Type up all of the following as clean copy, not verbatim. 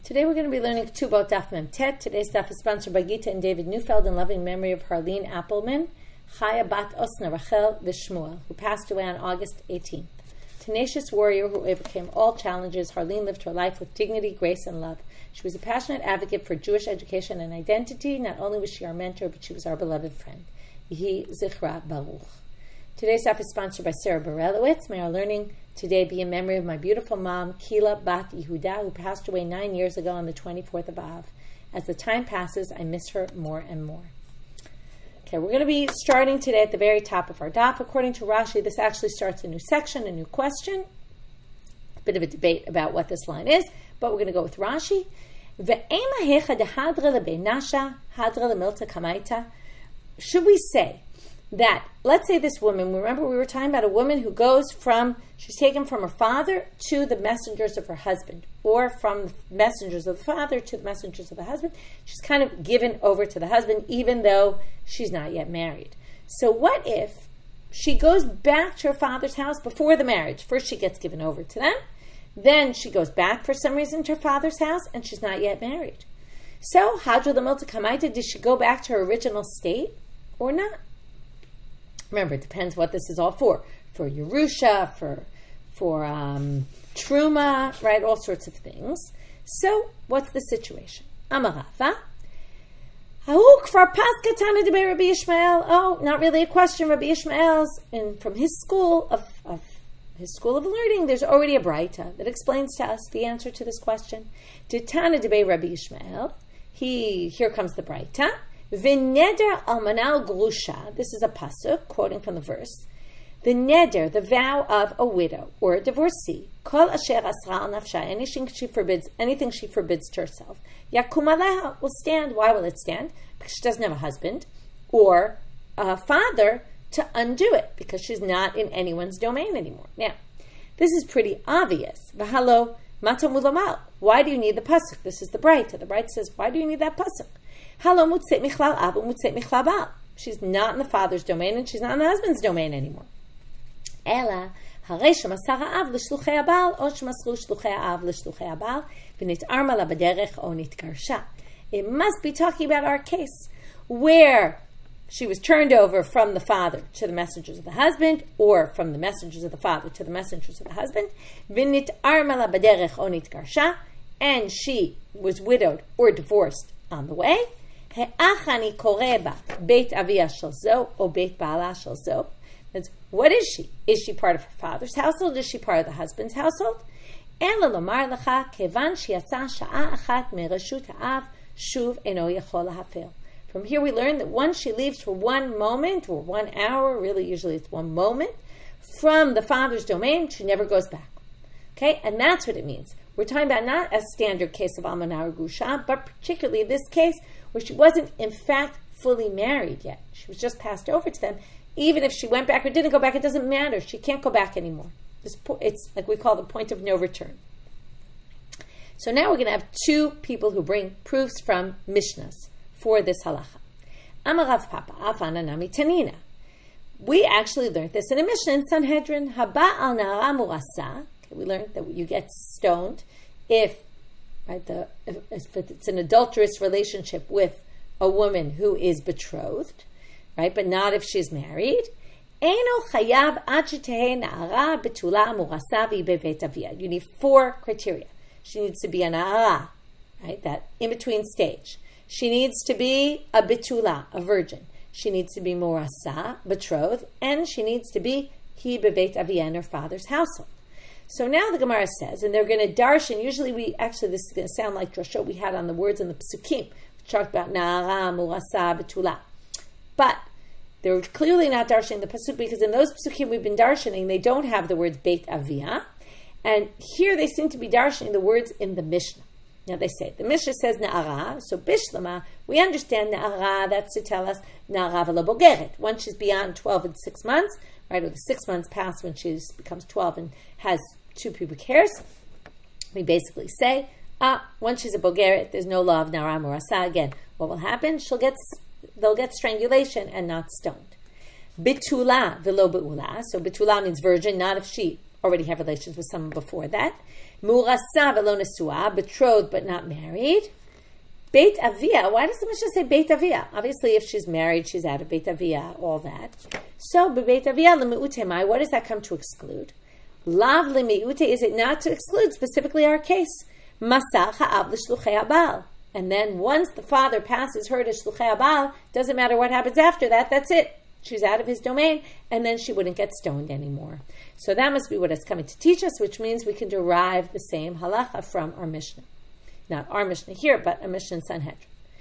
Today we're going to be learning Ketubot Daf Mem Tet. Today's daf is sponsored by Gita and David Neufeld in loving memory of Harleen Appelman, Chaya Bat Osna Rachel Vishmuel, who passed away on August 18th. Tenacious warrior who overcame all challenges, Harleen lived her life with dignity, grace, and love. She was a passionate advocate for Jewish education and identity. Not only was she our mentor, but she was our beloved friend. Yehi Zichra Baruch. Today's daf is sponsored by Sarah Barelowitz. May our learning today be in memory of my beautiful mom, Kila Bat Yehuda, who passed away 9 years ago on the 24th of Av. As the time passes, I miss her more and more. Okay, we're going to be starting today at the very top of our daf. According to Rashi, this actually starts a new section, a new question. A bit of a debate about what this line is, but we're going to go with Rashi. Should we say that, let's say this woman, remember we were talking about a woman who goes from, she's taken from her father to the messengers of her husband, or from the messengers of the father to the messengers of the husband. She's kind of given over to the husband, even though she's not yet married. So what if she goes back to her father's house before the marriage? First she gets given over to them, then she goes back for some reason to her father's house, and she's not yet married. So, Hadra the Milta Kamaita, did she go back to her original state or not? Remember, it depends what this is all for. For Yerusha, for Truma, right? All sorts of things. So, what's the situation? Amarava. Oh, not really a question. Rabbi Ishmael's, and from his school of learning, there's already a braita that explains to us the answer to this question. Titana debei Rabbi Ishmael. Here comes the braita. V'neder almanal grusha. This is a pasuk quoting from the verse. The neder, the vow of a widow or a divorcee. Kol asher asra al nafsha. Anything she forbids to herself. Yakum aleha will stand. Why will it stand? Because she doesn't have a husband or a father to undo it, because she's not in anyone's domain anymore. Now, this is pretty obvious. V'halo matamud lamal. Why do you need the pasuk? This is the braita. The braita says, why do you need that pasuk? She's not in the father's domain and she's not in the husband's domain anymore. It must be talking about our case where she was turned over from the father to the messengers of the husband, or from the messengers of the father to the messengers of the husband, and she was widowed or divorced on the way. What is she? Is she part of her father's household? Is she part of the husband's household? From here we learn that once she leaves for one moment or 1 hour, really usually it's 1 moment, from the father's domain, she never goes back. Okay, and that's what it means. We're talking about not a standard case of almana or grusha, but particularly this case where she wasn't in fact fully married yet. She was just passed over to them. Even if she went back or didn't go back, it doesn't matter. She can't go back anymore. It's like we call the point of no return. So now we're going to have two people who bring proofs from Mishnahs for this halacha. Amarav Papa, Afana Nami Tanina. We actually learned this in a Mishnah in Sanhedrin. Haba al nara murasa. We learned that you get stoned if it's an adulterous relationship with a woman who is betrothed, right? But not if she's married. Eino chayav ad shetehe na'ara betula murasa v'bevet avia. You need 4 criteria. She needs to be a na'ara, right? That in between stage. She needs to be a betula, a virgin. She needs to be murasa, betrothed, and she needs to be hi bevet avia, in her father's household. So now the Gemara says, and they're going to darshan, usually this is going to sound like drasha we had on the words in the psukim, we talked about na'ara, murasa, betula. But they're clearly not darshaning the pasuk, because in those psukim we've been darshaning, they don't have the words beit avia, and here they seem to be darshaning the words in the Mishnah. Now they say, the Mishnah says na'ara, so bishlama, we understand na'ara, that's to tell us na'ara v'lo bogeret, once she's beyond 12 and 6 months, right, or the 6 months pass when she becomes 12 and has 2 pubic hairs, we basically say, once she's a bogeret, there's no law of na'ara murasa again. What will happen? They'll get strangulation and not stoned. Bitula v'lo be'ula, so bitula means virgin, not if she already have relations with someone before that. Mu'urasa v'lo nesua, betrothed but not married. Beit Avia, why does the Mishnah say Beit Avia? Obviously, if she's married, she's out of Beit Avia, all that. So, Beit Avia l'mi'ute mai, what does that come to exclude? Lav l'mi'ute, is it not to exclude specifically our case? Masal ha'av l'shluchei habal. And then once the father passes her to shluchei habal, doesn't matter what happens after that, that's it. She's out of his domain, and then she wouldn't get stoned anymore. So that must be what it's coming to teach us, which means we can derive the same halacha from our Mishnah. Not our Mishnah here, but a Mishnah in Sanhedrin.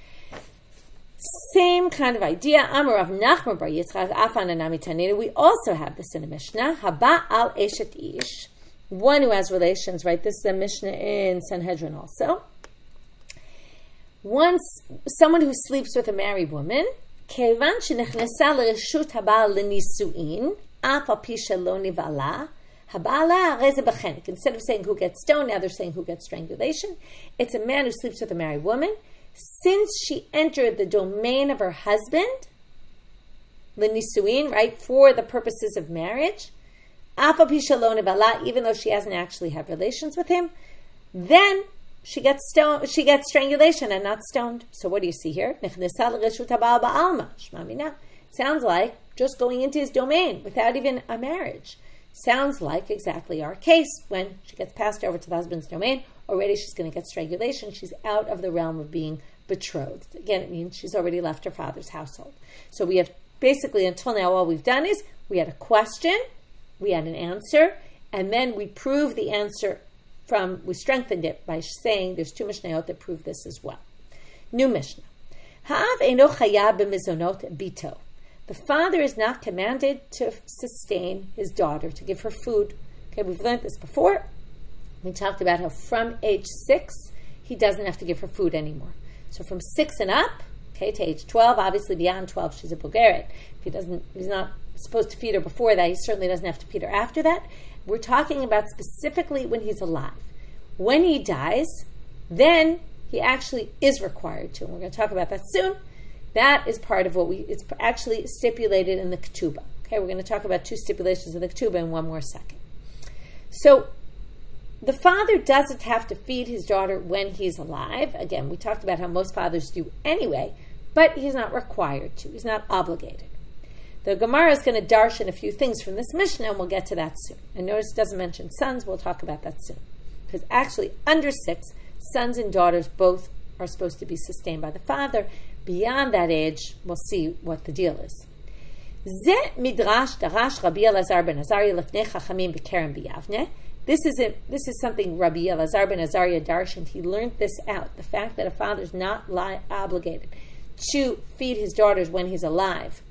Same kind of idea. Amar Rav Nachman bar Yitzchak Afan Anami Tanina. We also have this in a Mishnah. Haba al eshet ish. One who has relations, right? This is a Mishnah in Sanhedrin also. Once someone who sleeps with a married woman, kevan shenechnesa l'reshut habal l'nisuin, af al pi shelo nivala, habala reze b'chenik. Instead of saying who gets stoned, now they're saying who gets strangulation. It's a man who sleeps with a married woman. Since she entered the domain of her husband, l'nisuin, right, for the purposes of marriage, af al pi shelo nivala, even though she hasn't actually had relations with him, then she gets stoned. She gets strangulation and not stoned. So what do you see here? Sounds like just going into his domain without even a marriage. Sounds like exactly our case. When she gets passed over to the husband's domain, already she's going to get strangulation. She's out of the realm of being betrothed. Again, it means she's already left her father's household. So we have basically, until now, all we've done is we had a question, we had an answer, and then we proved the answer. We strengthened it by saying there's two Mishnayot that prove this as well. New Mishnah. Ha'av eino chayav b'mizonot bito. The father is not commanded to sustain his daughter, to give her food. Okay, we've learned this before. We talked about how from age 6, he doesn't have to give her food anymore. So from 6 and up, okay, to age 12, obviously beyond 12, she's a bogeret. If he's not supposed to feed her before that, he certainly doesn't have to feed her after that. We're talking about specifically when he's alive. When he dies, then he actually is required to. And we're going to talk about that soon. That is part of it's actually stipulated in the Ketubot. Okay, we're going to talk about two stipulations in the Ketubot in one more second. So the father doesn't have to feed his daughter when he's alive. Again, we talked about how most fathers do anyway, but he's not required to. He's not obligated. The Gemara is going to darshan a few things from this Mishnah, and we'll get to that soon. And notice it doesn't mention sons. We'll talk about that soon. Because actually, under 6, sons and daughters both are supposed to be sustained by the father. Beyond that age, we'll see what the deal is. Ze midrash darash Rabbi Elazar ben Azariah lefnei chachamim b'kerem b'Yavne. This is something Rabbi Elazar ben Azariah darshaned. He learned this out. The fact that a father is not obligated to feed his daughters when he's alive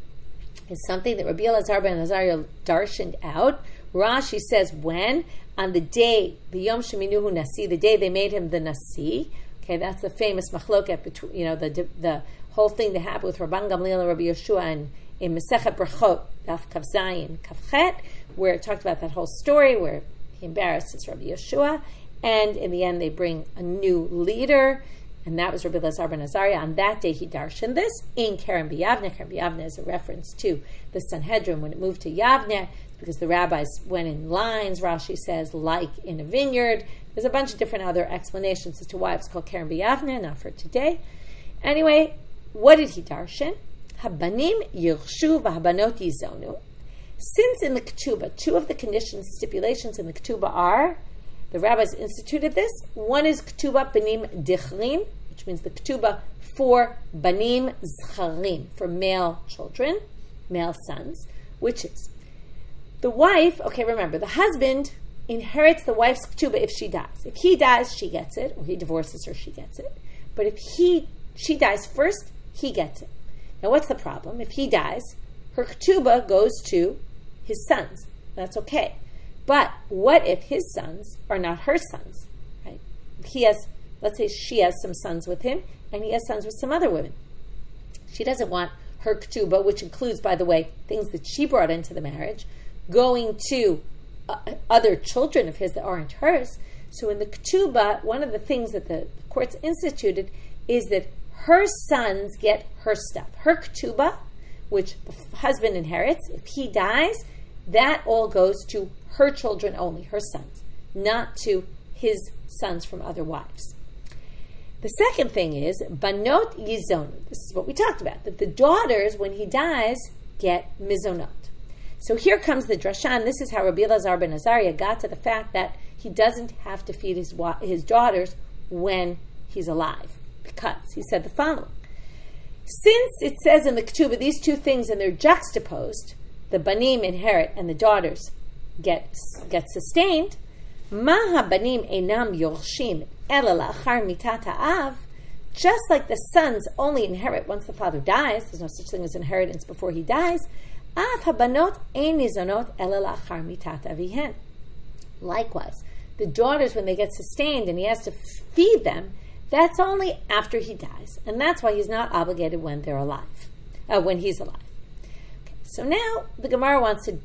is something that Rabbi Elazar ben Azariah darshaned out. Rashi says when? On the day, b'yom sheminuhu nasi, the day they made him the nasi. Okay, that's the famous machloket between, the whole thing that happened with Rabban Gamliel and Rabbi Yeshua in Masechet Brachot, Daf Kav Zayin, Kav Chet, where it talked about that whole story where he embarrasses Rabbi Yeshua, and in the end they bring a new leader, and that was Rabbi Elazar ben Azariah. On that day he darshaned this in Kerem b'Yavne. Kerem b'Yavne is a reference to the Sanhedrin when it moved to Yavne, because the rabbis went in lines, Rashi says, like in a vineyard. There's a bunch of different other explanations as to why it's called Kerem b'Yavne, not for today. Anyway, what did he darshan? Habanim yirshu v'habanot yizonu. Since in the Ketubah, two of the conditions, stipulations in the Ketubah are, the rabbis instituted this. One is Ketubah banim dichrin, which means the Ketubah for banim zcharim, for male children, male sons, which is the wife. Okay, remember, the husband inherits the wife's Ketubah if she dies. If he dies, she gets it, or he divorces her, she gets it. But if she dies first, he gets it. Now, what's the problem? If he dies, her Ketubah goes to his sons. That's okay. But what if his sons are not her sons? Right? Let's say she has some sons with him, and he has sons with some other women. She doesn't want her Ketubah, which includes, by the way, things that she brought into the marriage, going to other children of his that aren't hers. So in the Ketubah, one of the things that the courts instituted is that her sons get her stuff. Her Ketubah, which the husband inherits, if he dies, that all goes to her children only, her sons, not to his sons from other wives. The second thing is, banot yizonu. This is what we talked about, that the daughters, when he dies, get mizonot. So here comes the drasha, and this is how Rabbi Elazar ben Azariah got to the fact that he doesn't have to feed his daughters when he's alive, because he said the following. Since it says in the Ketubot these two things and they're juxtaposed, the banim inherit and the daughters get sustained, ma ha-banim einam yorshim ela la'achar mitat ha'av, just like the sons only inherit once the father dies, there's no such thing as inheritance before he dies, av ha-banot ein nizonot ela la'achar mitat avihen. Likewise, the daughters, when they get sustained and he has to feed them, that's only after he dies. And that's why he's not obligated when they're alive, when he's alive. Okay, so now the Gemara wants to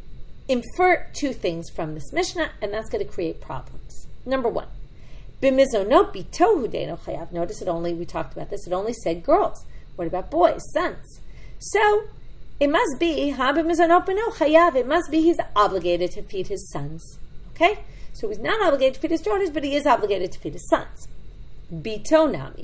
infer two things from this Mishnah, and that's going to create problems. Number one, b'mizonot bitohu deino chayav. Notice we talked about this, it only said girls. What about boys, sons? So it must be, ha b'mizonot b'no chayav, it must be he's obligated to feed his sons. Okay? So he's not obligated to feed his daughters, but he is obligated to feed his sons. Bito nami,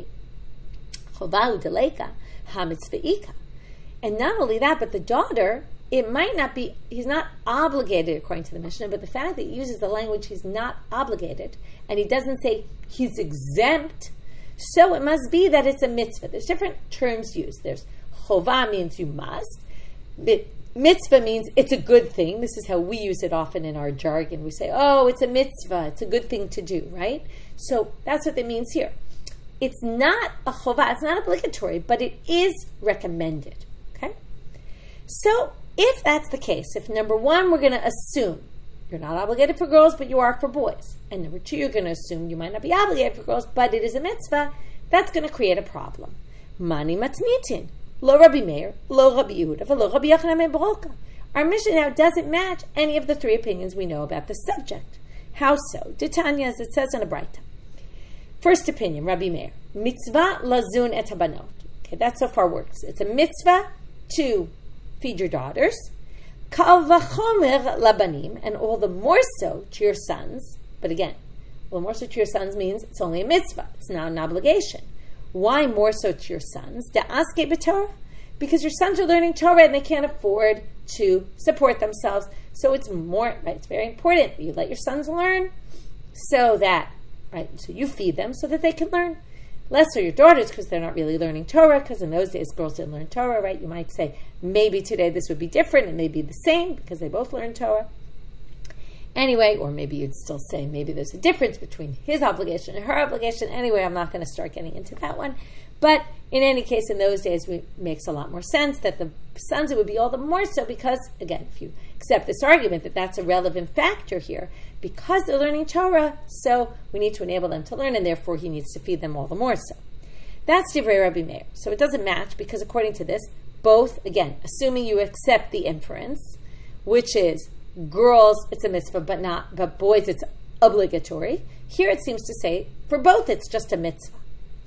chovahu deleka, hamitzva'ika. And not only that, but the daughter, it might not be, he's not obligated according to the Mishnah, but the fact that he uses the language he's not obligated, and he doesn't say he's exempt, so it must be that it's a mitzvah. There's different terms used. There's chovah means you must. Mitzvah means it's a good thing. This is how we use it often in our jargon. We say, oh, it's a mitzvah. It's a good thing to do, right? So that's what it means here. It's not a chovah. It's not obligatory, but it is recommended, okay? So if that's the case, if number one, we're going to assume you're not obligated for girls, but you are for boys. And number two, you're going to assume you might not be obligated for girls, but it is a mitzvah. That's going to create a problem. Mani matnitin. Lo Rabbi Meir, lo Rabbi Yehuda, lo Rabbi Yochanan ben Beroka. Our Mishnah now doesn't match any of the three opinions we know about the subject. How so? Titania, as it says in a Braita. First opinion, Rabbi Meir. Mitzvah lazun et habanot. Okay, that so far works. It's a mitzvah to feed your daughters. Kal vachomer labanim, and all the more so to your sons. But again, all the more so to your sons means it's only a mitzvah. It's not an obligation. Why more so to your sons? Da'aske b'Torah? Because your sons are learning Torah and they can't afford to support themselves. So it's more, right? It's very important that you let your sons learn so that, right? So you feed them so that they can learn. Less so your daughters because they're not really learning Torah, because in those days girls didn't learn Torah, right? You might say maybe today this would be different and maybe the same because they both learn Torah. Anyway, or maybe you'd still say maybe there's a difference between his obligation and her obligation. Anyway, I'm not going to start getting into that one. But in any case, in those days, it makes a lot more sense that the sons, it would be all the more so because, again, if you accept this argument that that's a relevant factor here, because they're learning Torah, so we need to enable them to learn, and therefore he needs to feed them all the more so. That's Divrei Rabbi Meir. So it doesn't match because according to this, both, again, assuming you accept the inference, which is girls, it's a mitzvah, but boys, it's obligatory. Here it seems to say, for both, it's just a mitzvah.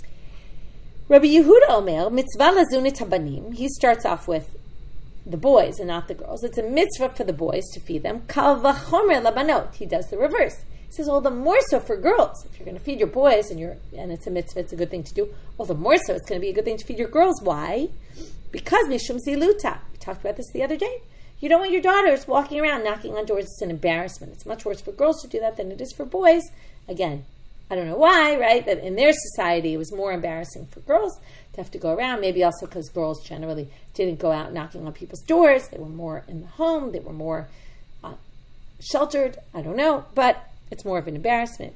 Rabbi Yehuda Omer, mitzvah lazunit habanim, he starts off with the boys and not the girls. It's a mitzvah for the boys to feed them. Kal vachomer labanot, he does the reverse. He says, all the more so for girls. If you're going to feed your boys and it's a mitzvah, it's a good thing to do. All the more so, it's going to be a good thing to feed your girls. Why? Because mishum ziluta. We talked about this the other day. You don't want your daughters walking around knocking on doors. It's an embarrassment. It's much worse for girls to do that than it is for boys. Again, I don't know why, right? That in their society, it was more embarrassing for girls to have to go around. Maybe also because girls generally didn't go out knocking on people's doors. They were more in the home. They were more sheltered. I don't know. But it's more of an embarrassment.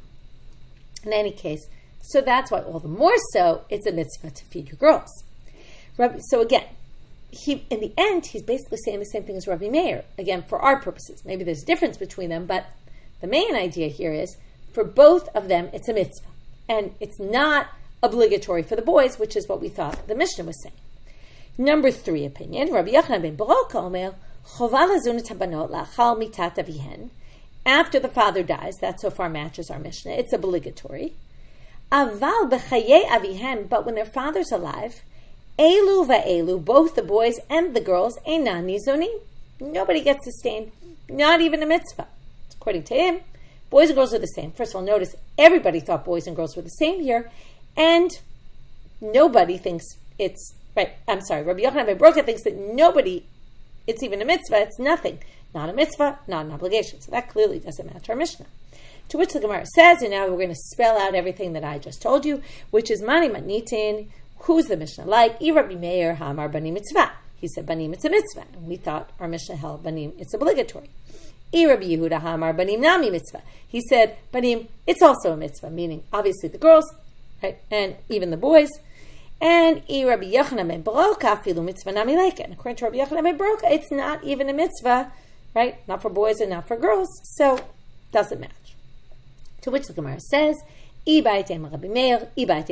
In any case, so that's why all the more so, it's a mitzvah to feed your girls. So again, in the end, he's basically saying the same thing as Rabbi Meir. Again, for our purposes. Maybe there's a difference between them, but the main idea here is, for both of them, it's a mitzvah. And it's not obligatory for the boys, which is what we thought the Mishnah was saying. Number 3 opinion, Rabbi Yochanan ben Beroka Omer, Chova lazunit habanot la'achal mitat avihen. After the father dies, that so far matches our Mishnah, it's obligatory. Aval b'chayei avihen, but when their father's alive, Elu va'elu, both the boys and the girls, einan nizonim. Nobody gets sustained. not even a mitzvah. According to him, boys and girls are the same. First of all, notice everybody thought boys and girls were the same here, and nobody thinks it's, right, I'm sorry, Rabbi Yochanan ben Broka thinks that nobody, it's even a mitzvah, it's nothing. Not a mitzvah, not an obligation. So that clearly doesn't match our Mishnah. To which the Gemara says, and now we're going to spell out everything that I just told you, which is Mani Matnitin. Who's the Mishnah like? Rabbi Meir Hamar Banim Mitzvah. He said Banim it's a mitzvah. And we thought our Mishnah held Banim it's obligatory. Rabbi Yehuda Hamar Banim Nami Mitzvah. He said Banim it's also a mitzvah, meaning obviously the girls, right, and even the boys. And Rabbi Yochanan ben Broka Filu Mitzvah Nami Leika. And according to Rabbi Yochanan ben Broka, it's not even a mitzvah, right? Not for boys and not for girls, so doesn't match. To which the Gemara says, I'm going to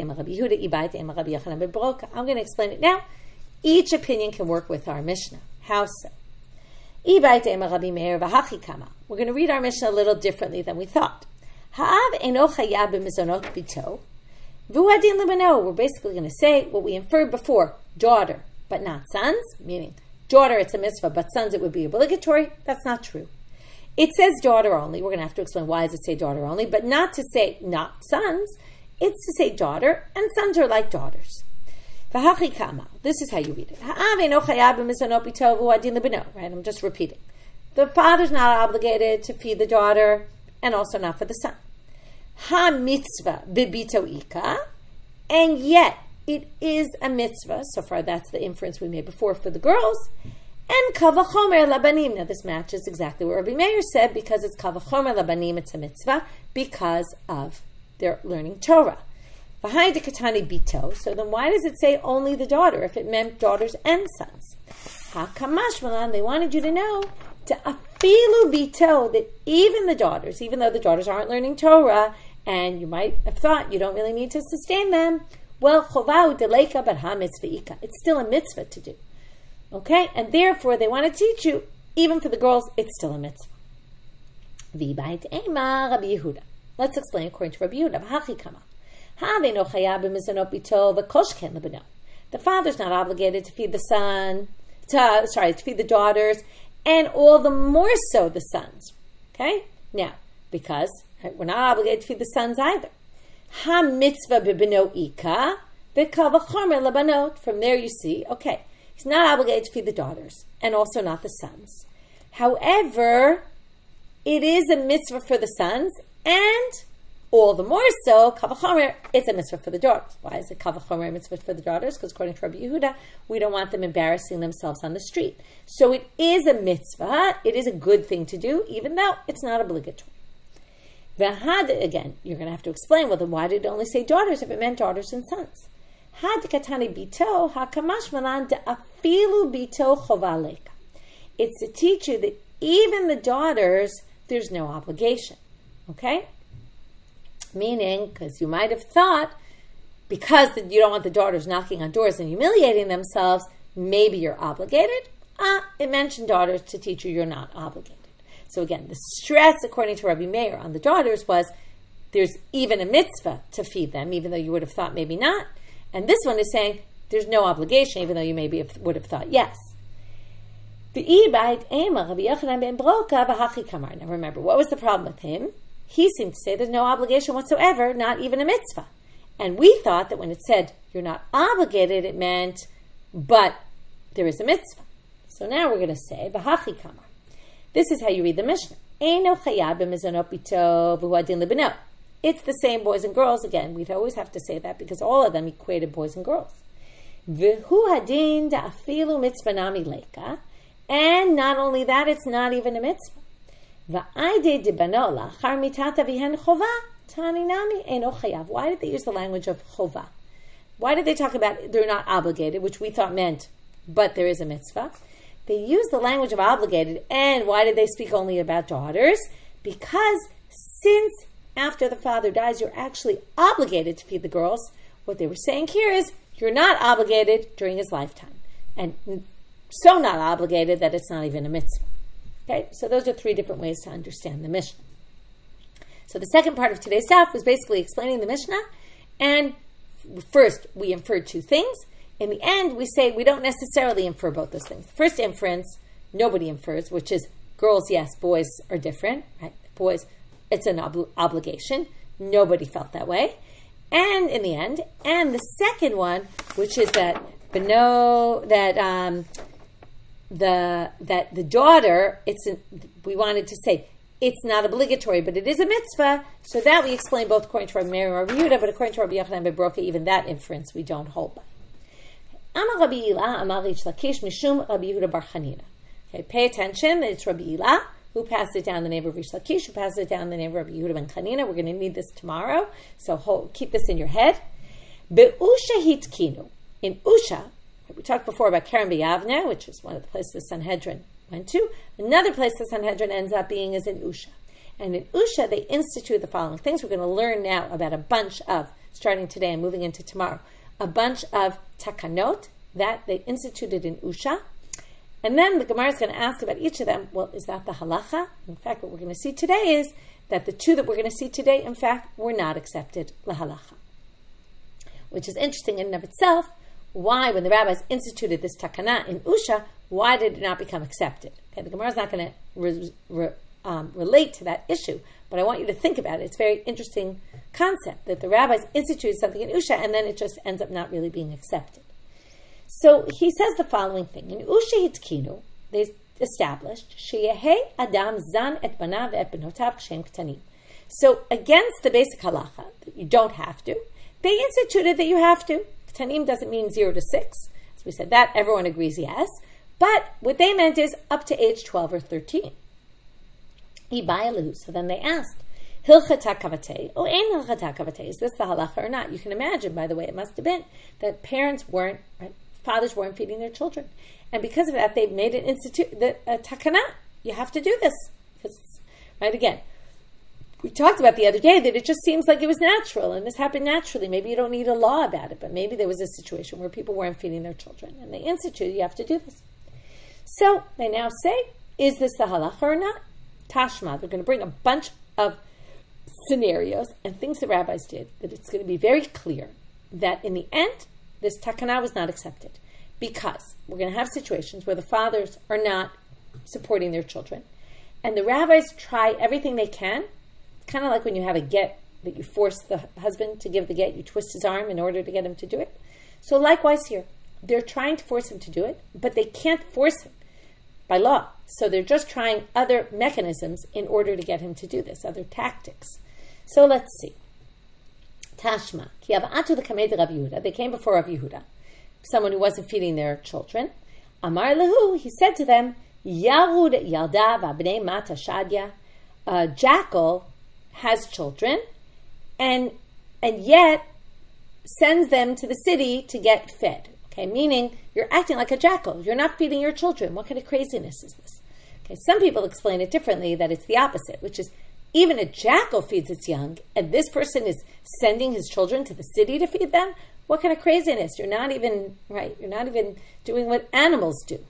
explain it now. Each opinion can work with our Mishnah. How so? We're going to read our Mishnah a little differently than we thought. We're basically going to say what we inferred before, daughter, but not sons, meaning daughter it's a mitzvah, but sons it would be obligatory. That's not true. It says daughter only. We're going to have to explain why does it say daughter only, but not to say not sons. It's to say daughter, and sons are like daughters. This is how you read it. Right? I'm just repeating. The father's not obligated to feed the daughter, and also not for the son. Ha-mitzvah bibito ika, and yet it is a mitzvah. So far, that's the inference we made before for the girls. And kavachomer labanim. Now this matches exactly what Rabbi Meir said, because it's kavachomer labanim, it's a mitzvah, because of their learning Torah. V'hai dekatani bito. So then why does it say only the daughter if it meant daughters and sons? Ha-kamash malan, they wanted you to know, to afilu bito, that even the daughters, even though the daughters aren't learning Torah, and you might have thought you don't really need to sustain them, well, chovau deleika but ha-mitzvah. It's still a mitzvah to do. Okay? And therefore, they want to teach you, even for the girls, it's still a mitzvah. V'bayit ema Rabbi Yehuda. Let's explain according to Rabbi Yehuda. The father's not obligated to feed the son, to feed the daughters, and all the more so the sons. Okay? Now, because we're not obligated to feed the sons either. Ha mitzvah b'beno ika, v'kal v'chomer labanot. From there you see, okay, he's not obligated to feed the daughters, and also not the sons. However, it is a mitzvah for the sons, and all the more so, kavachomer, it's a mitzvah for the daughters. Why is it kavachomer a mitzvah for the daughters? Because according to Rabbi Yehuda, we don't want them embarrassing themselves on the street. So it is a mitzvah, it is a good thing to do, even though it's not obligatory. Again, you're going to have to explain, well, then why did it only say daughters if it meant daughters and sons? Had katani bito hakamash malan de afilu bito chovaleka. It's to teach you that even the daughters, there's no obligation. Okay? Meaning, because you might have thought, because you don't want the daughters knocking on doors and humiliating themselves, maybe you're obligated. It mentioned daughters to teach you you're not obligated. So again, the stress, according to Rabbi Meir, on the daughters was there's even a mitzvah to feed them, even though you would have thought maybe not. And this one is saying there's no obligation, even though you maybe would have thought yes. Now remember, what was the problem with him? He seemed to say there's no obligation whatsoever, not even a mitzvah. And we thought that when it said you're not obligated, it meant, but there is a mitzvah. So now we're going to say, v'hachi kamar. This is how you read the Mishnah. It's the same boys and girls. Again, we'd always have to say that because all of them equated boys and girls. And not only that, it's not even a mitzvah. Why did they use the language of chova? Why did they talk about they're not obligated, which we thought meant, but there is a mitzvah? They use the language of obligated, and why did they speak only about daughters? Because since after the father dies, you're actually obligated to feed the girls. What they were saying here is you're not obligated during his lifetime, and so not obligated that it's not even a mitzvah. Okay, so those are three different ways to understand the Mishnah. So the second part of today's daf was basically explaining the Mishnah, and first we inferred two things. In the end, we say we don't necessarily infer both those things. The first inference, nobody infers, which is Girls, yes. Boys are different, right? Boys, it's an obligation. Nobody felt that way. And in the end, and the second one, which is that the daughter, we wanted to say it's not obligatory, but it is a mitzvah. So that we explain both according to Rabbi Meir and Rabbi Yehuda, but according to Rabbi Yochanan ben Broka, even that inference we don't hold by. Amar Rabbi Ila, Amar Rish Lakish, Mishum Rabbi Yehuda bar Chanina. Okay, pay attention. It's Rabbi Ila who passed it down the name of Rish Lakish, who passed it down the name of Rabbi Yehuda ben Chanina. We're going to need this tomorrow, so keep this in your head. Be'usha hitkinu. In Usha, we talked before about Keren B'Yavne, which is one of the places the Sanhedrin went to. Another place the Sanhedrin ends up being is in Usha. And in Usha, they institute the following things. We're going to learn now about a bunch of, starting today and moving into tomorrow, a bunch of takanot that they instituted in Usha. And then the Gemara is going to ask about each of them. Well, is that the halacha? In fact, what we're going to see today is that the two that we're going to see today, in fact, were not accepted la halacha. Which is interesting in and of itself. Why, when the rabbis instituted this takana in Usha, why did it not become accepted? Okay, the Gemara is not going to relate to that issue, but I want you to think about it. It's a very interesting concept that the rabbis instituted something in Usha and then it just ends up not really being accepted. So he says the following thing. In Usha hitkinu, they established, Sheyehe Adam zan et banav et benotav kshem ktanim. So against the basic halacha, that you don't have to, they instituted that you have to. Ktanim doesn't mean 0 to 6. As we said that, everyone agrees yes. But what they meant is up to age 12 or 13. So then they asked, Hilchata kavate, or ein hilchata kavate, is this the halacha or not? You can imagine, by the way, it must have been that fathers weren't feeding their children. And because of that, they've made an takana. You have to do this. Right, again, we talked about the other day that it just seems like it was natural, and this happened naturally. Maybe you don't need a law about it, but maybe there was a situation where people weren't feeding their children, and they instituted, you have to do this. So they now say, is this the halacha or not? Tashma, they're going to bring a bunch of scenarios and things the rabbis did, that it's going to be very clear that in the end, this takana was not accepted. Because we're going to have situations where the fathers are not supporting their children. And the rabbis try everything they can. It's kind of like when you have a get, that you force the husband to give the get, you twist his arm in order to get him to do it. So likewise here, they're trying to force him to do it, but they can't force him by law. So they're just trying other mechanisms in order to get him to do this, other tactics. So let's see. Tashma, ki ava'atu l'kamei Rav Yehuda. They came before Rav Yehuda, someone who wasn't feeding their children. Amar lehu, he said to them, Yarud yalda v'abnei mata shadya. A jackal has children, and yet sends them to the city to get fed. Okay, meaning you're acting like a jackal. You're not feeding your children. What kind of craziness is this? Okay, some people explain it differently, that it's the opposite, which is even a jackal feeds its young, and this person is sending his children to the city to feed them? What kind of craziness? You're not even, right, you're not even doing what animals do.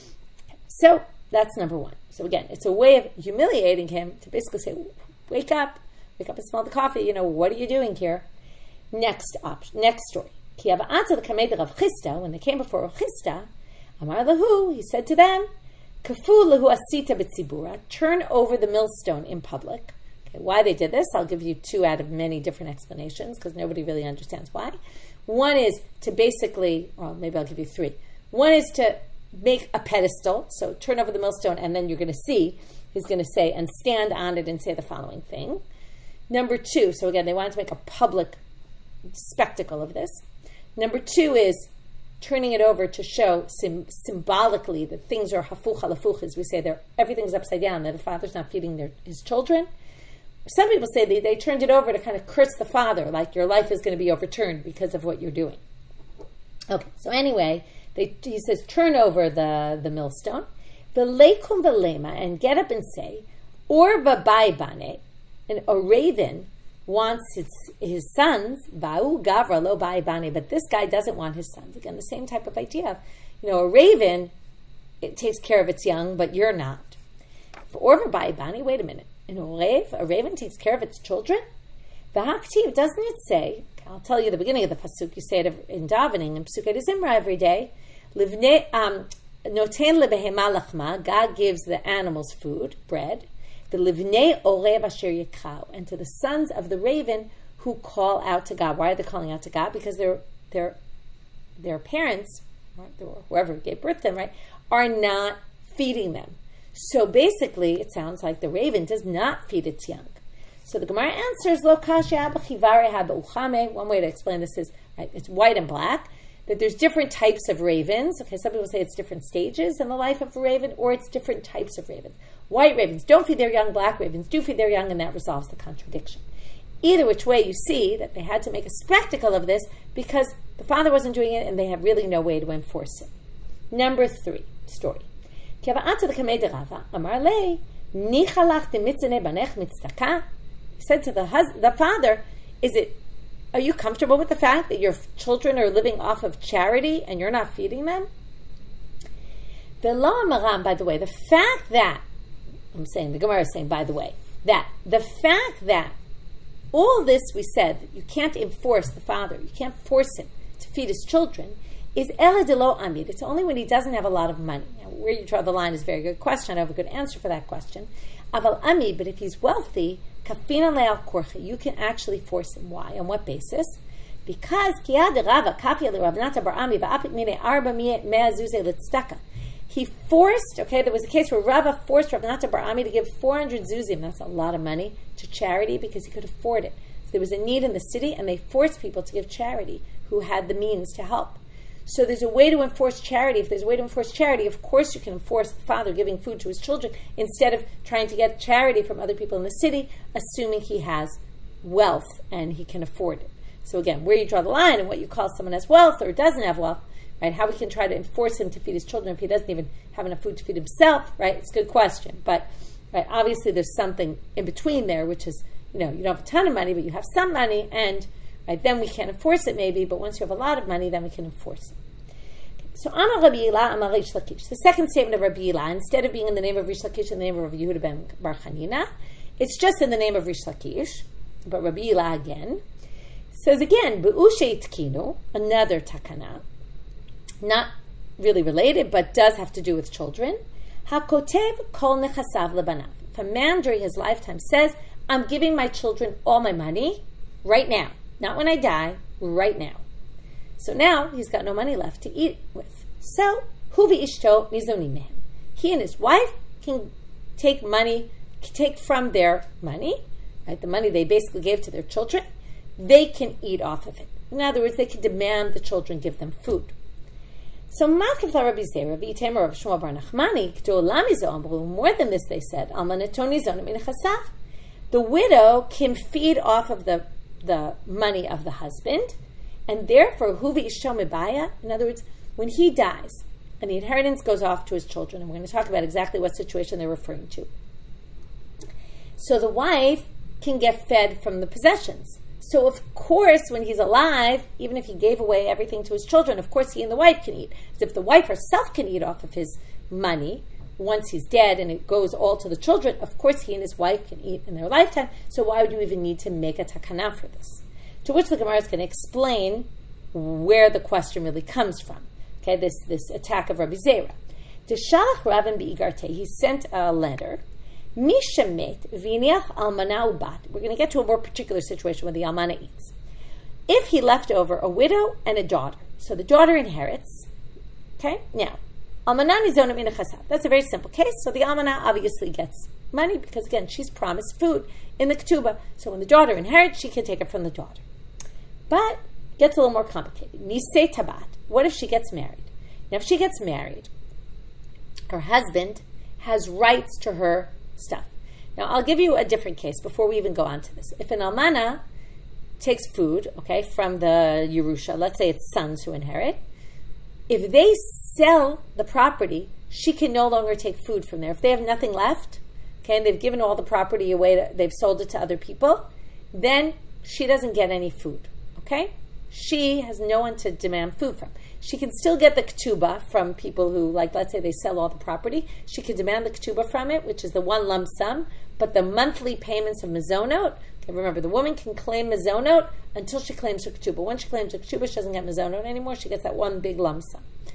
So that's number one. So again, it's a way of humiliating him to basically say, wake up and smell the coffee. What are you doing here? Next story. Ki ava'atu l'kamei Rav Chisda, when they came before Rav Chisda, Amar lahu, he said to them, Kafu lahu asita b'tzibura, turn over the millstone in public. Okay, why they did this, I'll give you two out of many different explanations, because nobody really understands why. One is to basically, well, maybe I'll give you three. One is to make a pedestal, so turn over the millstone, and then you're going to see, he's going to say, and stand on it and say the following thing. Number two, so again, they wanted to make a public spectacle of this. Number two is turning it over to show symbolically that things are hafuch halafuch, as we say, everything's upside down, that the father's not feeding his children. Some people say they turned it over to kind of curse the father, like your life is going to be overturned because of what you're doing. Okay, so anyway, he says, turn over the millstone, v'leikum v'lema, and get up and say, or v'bai bane, and a raven wants his sons, va'u gavra lo bai bane, but this guy doesn't want his sons. Again, the same type of idea. A raven, it takes care of its young, but you're not. Or v'bai bane, wait a minute. A raven takes care of its children? V'haktiv, doesn't it say, I'll tell you the beginning of the pasuk, you say it in davening, in Pesukei de Zimra every day, Noten lebehema lachma, God gives the animals food, bread. The livnei orev asher yikrau, and to the sons of the raven who call out to God. Why are they calling out to God? Because their parents, or whoever gave birth to them, right, are not feeding them. So basically, it sounds like the raven does not feed its young. So the Gemara answers, Lo kasha b'chivare ha'beuchame. One way to explain this is, right, it's white and black, that there's different types of ravens. Okay, some people say it's different stages in the life of a raven, or it's different types of ravens. White ravens don't feed their young, black ravens do feed their young, and that resolves the contradiction. Either which way, you see that they had to make a spectacle of this because the father wasn't doing it and they had really no way to enforce it. Number 3, story. He said to the father, are you comfortable with the fact that your children are living off of charity and you're not feeding them? The law maram, by the way, the fact that, the Gemara is saying, by the way, that the fact that all this we said, that you can't enforce the father, you can't force him to feed his children, is ela de lo amid. It's only when he doesn't have a lot of money. Now, where you draw the line is a very good question. I have a good answer for that question. Aval amid, but if he's wealthy, kafina le'al korcha, you can actually force him. Why? On what basis? Because kiyad rava kafia le'ravnata bar ami va'apik mine arba mea zuze litzdaka. He forced, there was a case where Rava forced Rav Nata Bar Ami to give 400 zuzim, that's a lot of money, to charity because he could afford it. So there was a need in the city and they forced people to give charity who had the means to help. So there's a way to enforce charity. If there's a way to enforce charity, of course you can enforce the father giving food to his children instead of trying to get charity from other people in the city, assuming he has wealth and he can afford it. So again, where you draw the line and what you call someone has wealth or doesn't have wealth, right? How we can try to enforce him to feed his children if he doesn't even have enough food to feed himself, right? It's a good question. But right, obviously there's something in between there, which is, you don't have a ton of money, but you have some money, and right, then we can't enforce it maybe, but once you have a lot of money, then we can enforce it. Okay. So Amar Rabbi Yila, Amar Rish Lakish. The second statement of Rabbi Yila, instead of being in the name of Rish Lakish in the name of Rabbi Yehuda ben Bar Chanina, it's just in the name of Rish Lakish, but Rabbi Yila again says again, Be'ushe Tkinu, another takana, not really related, but does have to do with children. Hakotev kol nechasav lebanav. If a man during his lifetime says, I'm giving my children all my money right now, not when I die, right now. So now he's got no money left to eat with. So, huvi ishto nizoni mehem. He and his wife can take from their money, right, the money they basically gave to their children, they can eat off of it. In other words, they can demand the children give them food. So Makif Rabbi Zera, V'Itamar of Shmuel Bar Nachmani, more than this, they said, the widow can feed off of the money of the husband, and therefore, Huvi Ishto Mebaya, in other words, when he dies, and the inheritance goes off to his children, and we're going to talk about exactly what situation they're referring to. So the wife can get fed from the possessions. So, of course, when he's alive, even if he gave away everything to his children, of course he and the wife can eat. So if the wife herself can eat off of his money once he's dead and it goes all to the children, of course he and his wife can eat in their lifetime. So why would you even need to make a takana for this? To which the Gemara is going to explain where the question really comes from. Okay, this attack of Rabbi Zera. To Shalach Ravin Be'igarte, he sent a letter. Mishamet v'iniach almana ubat. We're going to get to a more particular situation where the almana eats. If he left over a widow and a daughter, so the daughter inherits. Okay, now almana nizona min chasav. That's a very simple case. So the almana obviously gets money because again she's promised food in the ketubah. So when the daughter inherits, she can take it from the daughter. But it gets a little more complicated. Nisei tabat. What if she gets married? Now, if she gets married, her husband has rights to her stuff. Now, I'll give you a different case before we even go on to this. If an almana takes food, from the Yerusha, let's say it's sons who inherit, if they sell the property, she can no longer take food from there. If they have nothing left, and they've given all the property away, they've sold it to other people, then she doesn't get any food, She has no one to demand food from. She can still get the ketubah from people who, let's say they sell all the property. She can demand the ketubah from it, which is the one lump sum, but the monthly payments of mezonot, remember, the woman can claim mezonot until she claims her ketubah. Once she claims her ketubah, she doesn't get mezonot anymore. She gets that one big lump sum.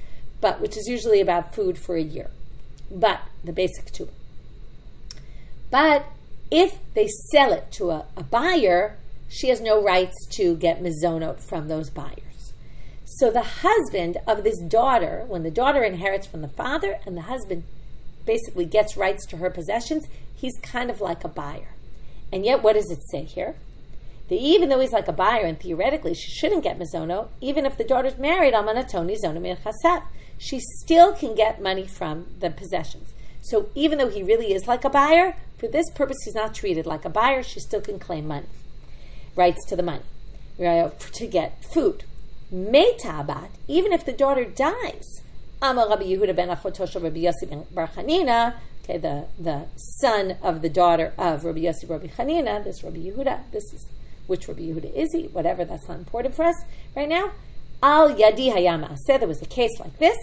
but which is usually about food for a year. But the basic ketubah. But if they sell it to a buyer, she has no rights to get mizonot from those buyers. So the husband of this daughter, when the daughter inherits from the father and the husband basically gets rights to her possessions, he's kind of like a buyer. And yet, what does it say here? That even though he's like a buyer and theoretically she shouldn't get mizonot, even if the daughter's married, almanatoni zono min chasav, she still can get money from the possessions. So even though he really is like a buyer, for this purpose he's not treated like a buyer, she still can claim money, rights to the money, to get food. Meitabat, even if the daughter dies, Amar Rabbi Yehuda ben Achotosha Rabbi Yossi ben Bar Chanina, okay, the son of the daughter of Rabbi Yossi Rabbi Chanina, this Rabbi Yehuda, this is, which Rabbi Yehuda is he, whatever, that's not important for us right now. Al Yadi Hayama said there was a case like this,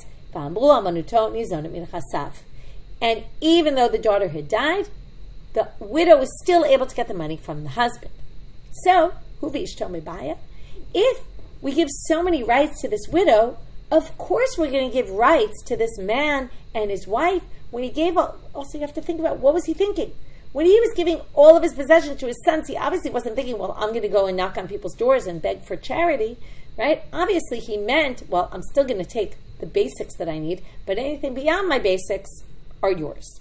and even though the daughter had died, the widow was still able to get the money from the husband. So, if we give so many rights to this widow, of course we're going to give rights to this man and his wife. When he gave, also you have to think about, what was he thinking? When he was giving all of his possessions to his sons, he obviously wasn't thinking, well, I'm going to go and knock on people's doors and beg for charity, right? Obviously he meant, well, I'm still going to take the basics that I need, but anything beyond my basics are yours.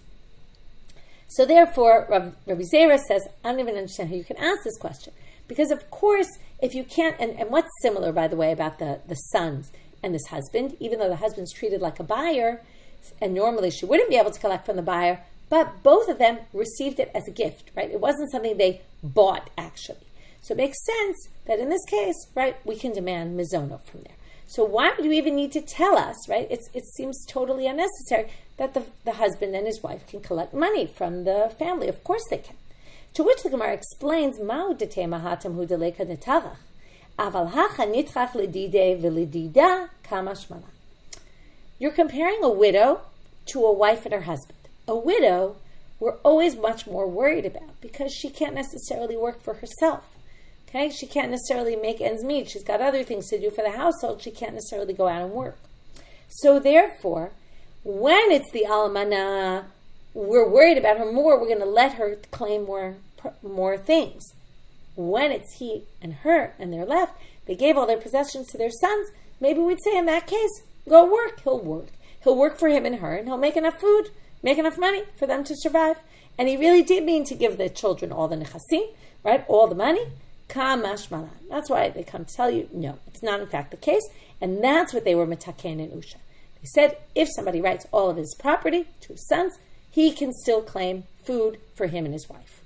So therefore, Rabbi Zera says, I don't even understand how you can ask this question. Because of course, if you can't, and what's similar, by the way, about the sons and this husband, even though the husband's treated like a buyer, and normally she wouldn't be able to collect from the buyer, but both of them received it as a gift, right? It wasn't something they bought, actually. So it makes sense that in this case, right, we can demand mizonot from there. So why would you even need to tell us, right? It seems totally unnecessary that the husband and his wife can collect money from the family. Of course they can. To which the Gemara explains, Ma'u detei mahatam hu deleka netarach, aval hacha nitrach ledide v'ledida kama shmala. You're comparing a widow to a wife and her husband. A widow, we're always much more worried about because she can't necessarily work for herself. Okay, she can't necessarily make ends meet. She's got other things to do for the household. She can't necessarily go out and work. So therefore, when it's the almana, we're worried about her more. We're going to let her claim more things. When it's he and her and they're left, they gave all their possessions to their sons. Maybe we'd say in that case, go work. He'll work. He'll work for him and her, and he'll make enough food, make enough money for them to survive. And he really did mean to give the children all the nechasim, right? All the money. Kamash malan. That's why they come to tell you, no, it's not in fact the case. And that's what they were metaken in Usha. They said, if somebody writes all of his property to his sons, he can still claim food for him and his wife.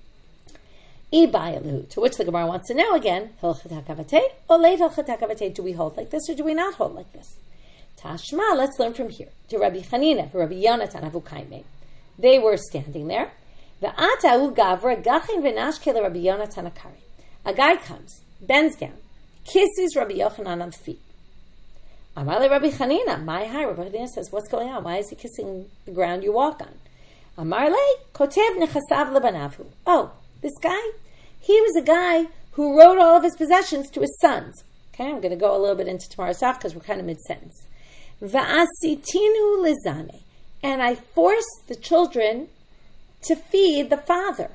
Ibayalu, to which the Gemara wants to know again, Hilchat HaKavate, or late Hilchat HaKavate, do we hold like this or do we not hold like this? Tashma, let's learn from here. To Rabbi Chanina, for Rabbi Yonatan Avu Kaimeh. They were standing there. V'ata u gavra gachin v'nashke Rabbi Yonatan Akari. A guy comes, bends down, kisses Rabbi Yochanan on the feet. Amar Rabbi Chanina, my high. Rabbi Chanina says, what's going on? Why is he kissing the ground you walk on? Amar le, kotev nechasav lebanavhu. Oh, this guy? He was a guy who wrote all of his possessions to his sons. Okay, I'm going to go a little bit into tomorrow's stuff because we're kind of mid-sentence. Va'asitinu lizane. And I forced the children to feed the father.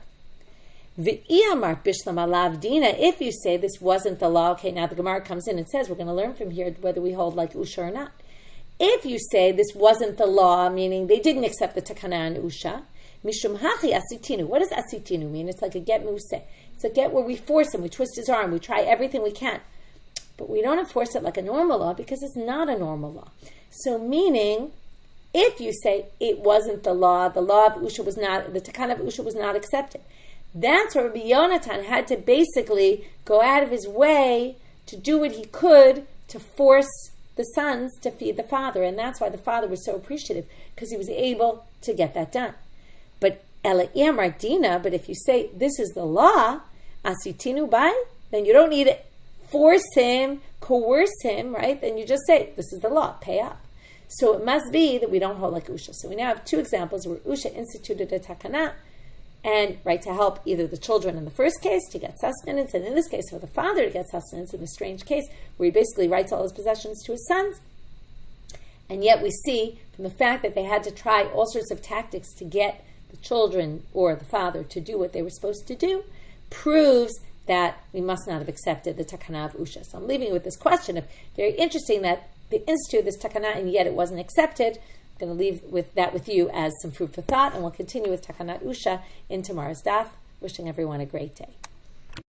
If you say this wasn't the law, okay, now the Gemara comes in and says, we're going to learn from here whether we hold like Usha or not. If you say this wasn't the law, meaning they didn't accept the Takana and Usha, Mishum hachi asitinu. What does asitinu mean? It's like a get museh. It's a get where we force him, we twist his arm, we try everything we can. But we don't enforce it like a normal law because it's not a normal law. So meaning, if you say it wasn't the law of Usha was not, the Takana of Usha was not accepted, that's where Rabbi Yonatan had to basically go out of his way to do what he could to force the sons to feed the father. And that's why the father was so appreciative, because he was able to get that done. But but if you say this is the law, asitinu bai, then you don't need to force him, coerce him, right? Then you just say, this is the law, pay up. So it must be that we don't hold like Usha. So we now have two examples where Usha instituted a takana, and right to help either the children in the first case to get sustenance, and in this case for the father to get sustenance in the strange case where he basically writes all his possessions to his sons. And yet we see from the fact that they had to try all sorts of tactics to get the children or the father to do what they were supposed to do, proves that we must not have accepted the takana of Usha. So I'm leaving you with this question of, very interesting that they instituted this takana and yet it wasn't accepted. I'm going to leave with you as some food for thought, and we'll continue with takana Usha in tomorrow's daf. Wishing everyone a great day.